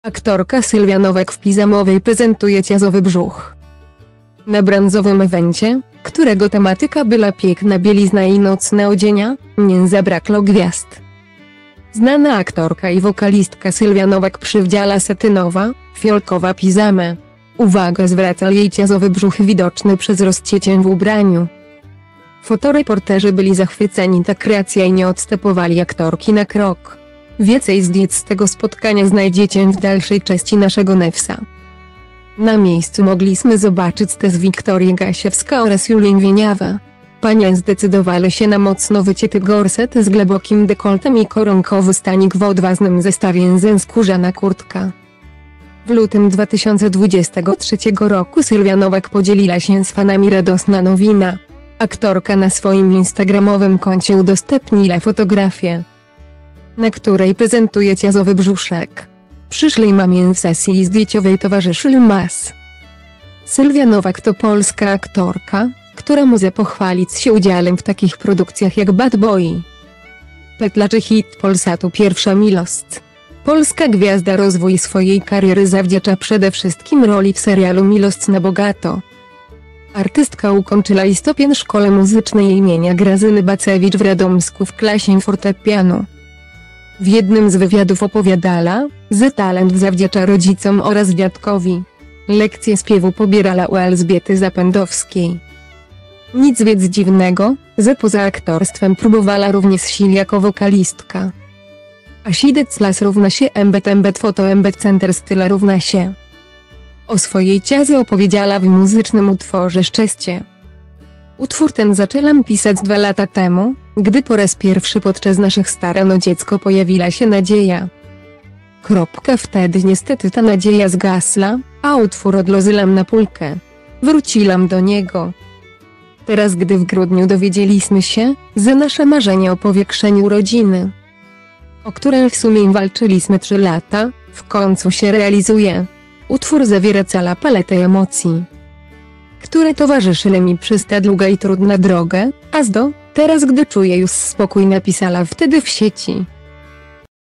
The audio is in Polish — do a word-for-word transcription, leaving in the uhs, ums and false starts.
Aktorka Sylwia Nowak w piżamowej prezentuje ciazowy brzuch. Na brązowym evencie, którego tematyka była piękna bielizna i nocne odzienia, nie zabrakło gwiazd. Znana aktorka i wokalistka Sylwia Nowak przywdziała satynowa, fiolkowa piżamę. Uwagę zwraca jej ciazowy brzuch widoczny przez rozcięcie w ubraniu. Fotoreporterzy byli zachwyceni tak kreacją i nie odstępowali aktorki na krok. Więcej zdjęć z tego spotkania znajdziecie w dalszej części naszego newsa. Na miejscu mogliśmy zobaczyć też Wiktorię Gasiewską oraz Julię Wieniawę. Panie zdecydowały się na mocno wycięty gorset z głębokim dekoltem i koronkowy stanik w odważnym zestawie z skórzana kurtka. W lutym dwa tysiące dwudziestego trzeciego roku Sylwia Nowak podzieliła się z fanami radosna nowina. Aktorka na swoim instagramowym koncie udostępniła fotografię, na której prezentuje ciazowy brzuszek. Przyszłej mamie w sesji zdjęciowej towarzyszył mas. Sylwia Nowak to polska aktorka, która może pochwalić się udziałem w takich produkcjach jak Bad Boy, Petla czy hit Polsatu Pierwsza miłość. Polska gwiazda rozwój swojej kariery zawdzięcza przede wszystkim roli w serialu Miłość na bogato. Artystka ukończyła i stopień szkoły muzycznej imienia Grażyny Bacewicz w Radomsku w klasie fortepianu. W jednym z wywiadów opowiadała, że talent zawdzięcza rodzicom oraz dziadkowi. Lekcje śpiewu pobierała u Elżbiety Zapędowskiej. Nic więc dziwnego, że poza aktorstwem próbowała również sił jako wokalistka. A Sideclas równa się embed embed foto embed center style równa się. O swojej ciazie opowiedziała w muzycznym utworze Szczęście. Utwór ten zaczęłam pisać dwa lata temu, gdy po raz pierwszy podczas naszych starań o dziecko pojawiła się nadzieja. Kropka wtedy niestety ta nadzieja zgasła, a utwór odłożyłam na półkę. Wróciłam do niego. Teraz gdy w grudniu dowiedzieliśmy się, że nasze marzenie o powiększeniu rodziny, o które w sumie walczyliśmy trzy lata, w końcu się realizuje. Utwór zawiera całą paletę emocji, które towarzyszyły mi przez tę długą i trudną drogę, a zdo, teraz gdy czuję już spokój napisała wtedy w sieci.